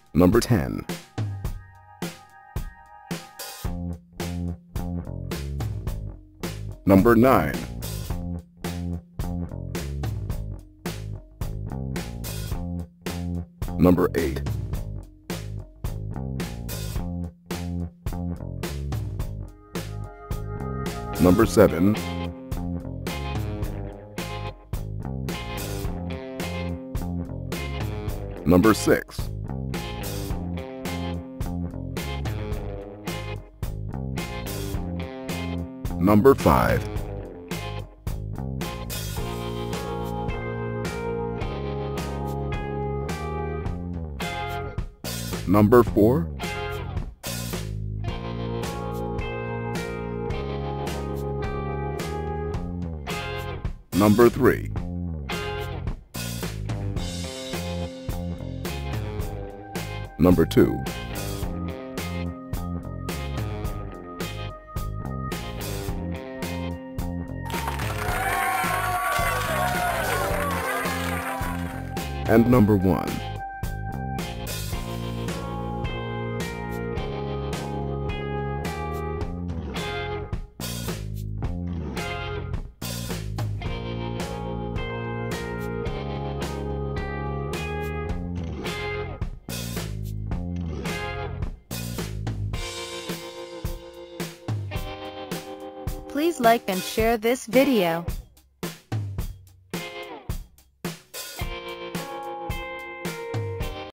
Number 10. Number 9. Number 8. Number 7. Number 6. Number 5. Number 4. Number 3. Number 2. And number 1. Please like and share this video.